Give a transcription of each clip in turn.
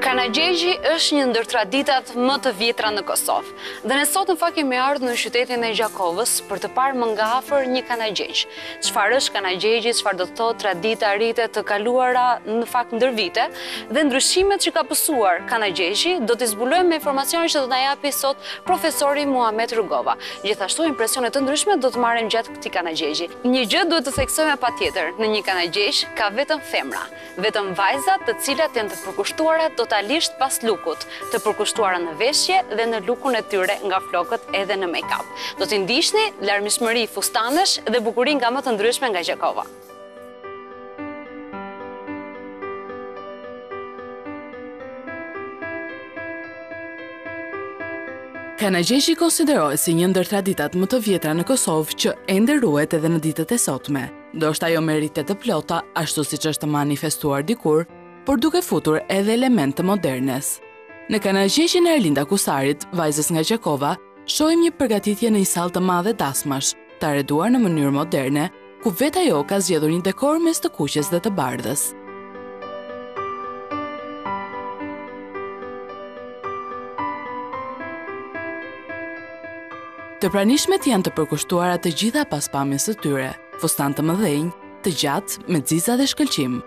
Kanagjegji është një ndër traditat më të vjetra në Kosovë. Dhe ne sot në fakt kemi ardhur në qytetin e Gjakovës për të parë më nga afër një kanagjegj. Çfarë është kanagjegji, çfarë do të thotë tradita rite të kaluara në fakt ndër vite dhe ndryshimet që ka pësuar kanagjegji, do t'i zbulojmë me informacione që do na japi sot profesori Muhamet Rugova. Gjithashtu impresione të ndryshme do të marrim gjatë këtij kanagjegji. Një gjë duhet të theksojmë patjetër, në një kanagjegj ka vetëm femra, vetëm vajza të cilat janë të përkushtuara totalisht pas lukut, të përkushtuara në veshje dhe në lukun e tyre nga flokët edhe në make-up. Do t'i ndiqni larmishmëri fustanesh dhe bukurinë nga më të ndryshme nga Gjakova. Kanagjegji konsiderohet si një ndër traditat më të vjetra në Kosovë që ende ruhet edhe në ditët e sotme. Ndoshta ajo merite të plota, ashtu siç është manifestuar dikur, por duke futur edhe elemente modernes. Në kanagjegjen e Erlinda Kusarit, vajzës nga Gjakova, shohim një përgatitje në një sallë të madhe dasmash, të arreduar në mënyrë moderne, ku vetë ajo ka zgjedhur një dekor mes të kuqes dhe të bardhës. Të pranishmet janë të përkushtuara të gjitha pas pamjes së tyre, fustan të mëdhenj, të gjatë, me xiza dhe shkëlqim.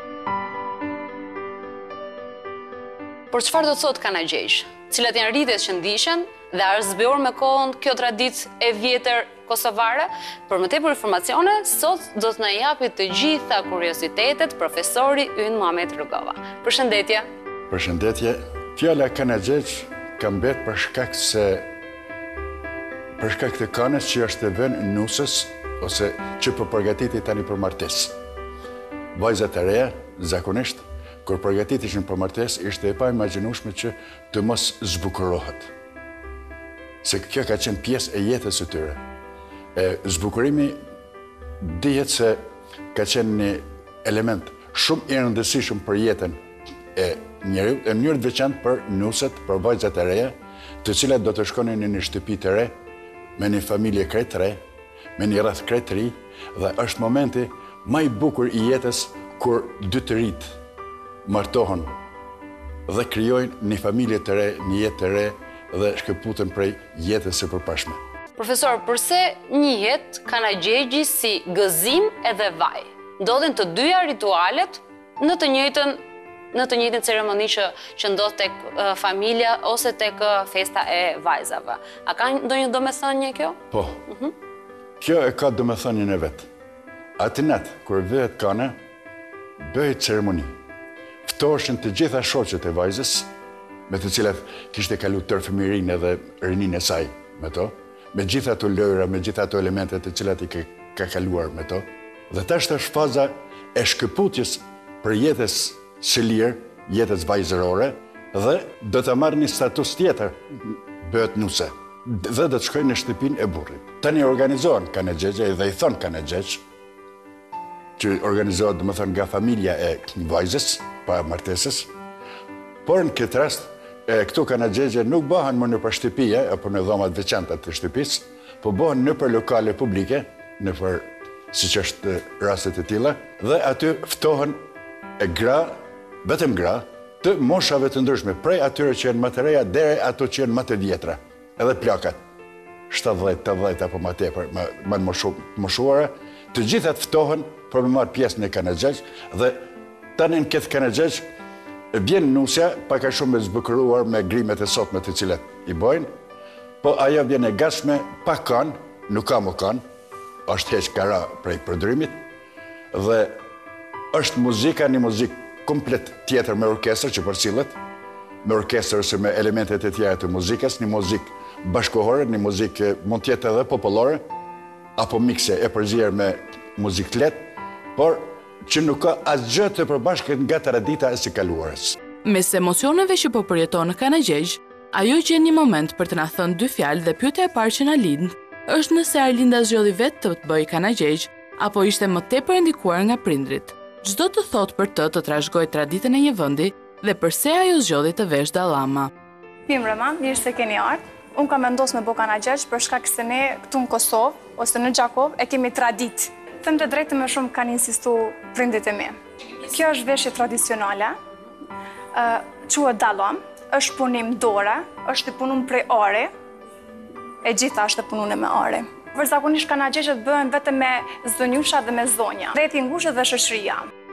Por çfarë do të thotë kanagjegj? Cilat janë rritjet që ndiqen dhe a është zbehur me kohën kjo traditë e vjetër kosovare? Për më tepër informacione, sot do të na japi të gjitha kuriozitetet profesori ynë Muhamet Rugova. Përshëndetje. Përshëndetje. Fjala kanagjegj ka mbet për shkak të kanës që është e vënë nusës ose që po përgatitej tani për martesë. Vajzat e reja, zakonisht, kur përgatitishin për martesë, ishte e pa imagjinueshme që të mos zbukurohet. Se kjo ka qenë pjesë e jetës së tyre. Zbukurimi dihet se ka qenë një element shumë i rëndësishëm për jetën e njeriu, në mënyrë të veçantë për nusët, për vajzat e reja, të cilat do të shkonin në një shtëpi të re, me një familje krejt re, me një rreth krejt ri, dhe është momenti më i bukur i jetës kur dy të rit martohen dhe krijojnë një familje të re, një jetë të re dhe shkëputen prej jetës së përpashme. Profesor, përse njihet kanagjegji si gëzim edhe vaj? Ndodhin të dyja ritualet në të njëjtën ceremoni që ndodh tek familja ose tek festa e vajzave. A ka ndonjë domethënie kjo? Po. Kjo e ka domethënien e vet. Atë natë kur vëhet kana, bëhet ceremoni. Ftoheshin të gjitha shoqet e vajzës, me të cilat kishte kaluar tërë fëmijërinë edhe rininë e saj me to, me gjitha ato lojra, me gjitha ato elemente të cilat i ka kaluar me to. Dhe tash është faza e shkëputjes për jetës së lirë, jetës vajzërore, dhe do të marrë një status tjetër, bëhet nuse, dhe do të shkojnë në shtëpinë e burrit. Tani organizohen kanagjegje dhe i thon kanagjegj, që organizohet domethënë nga familja e vajzës, pa martesës, por në këtë rast, këto kanagjegje nuk bëhen më nëpër shtëpie, apo në dhomat veçanta të shtëpisë, po bëhen nëpër lokale publike, nëpër siç është rastet e tilla, dhe aty ftohen gra, vetëm gra, të moshave të ndryshme, prej atyre që janë më të reja deri ato që janë më të vjetra, edhe plakat, 70, 80 apo më tepër, më moshuara, të gjithat ftohen për me marrë pjesë në kanagjegj, dhe tani në këtë kanagjegj vjen nusja pak a shumë e zbukuruar me grimet e sotme të cilat i bojnë, po ajo vjen e gatshme pa kanë, nuk ka më kanë, është heq kara prej përdrimit, dhe është muzika, një muzikë komplet tjetër me orkestër që përcillet, me orkestër ose me elementet e tjera të muzikës, një muzikë bashkohore, një muzikë mund tjetë edhe popullore, apo mikse e përzier me muzikë letë, por që nuk ka asgjë të përbashkët nga tradita e së kaluarës. Mes emocioneve që po përjeton në kanagjegj, ajo gjen një moment për të na thënë dy fjalë dhe pyetja e parë që na lind është nëse Erlinda zgjodhi vetë të bëjë kanagjegj apo ishte më tepër ndikuar nga prindrit. Çdo të thotë për të trashëgojë traditën e një vendi dhe pse ajo zgjodhi të vesh dallama. Mirë, mirë se keni ardhur. Unë kam vendosur me bë kanagjegj për shkak se ne këtu në Kosovë ose në Gjakovë e kemi traditë. Them të drejtë, më shumë kanë insistu prindit e mi. Kjo është veshje tradicionale, quhet dallon, është punim dore, është i punum prej ore, e gjitha është e punune me ore. Përzakonisht kanagjeqet bëhen vetëm me zonjusha dhe me zonja, rreti ngushtë dhe shoqëria.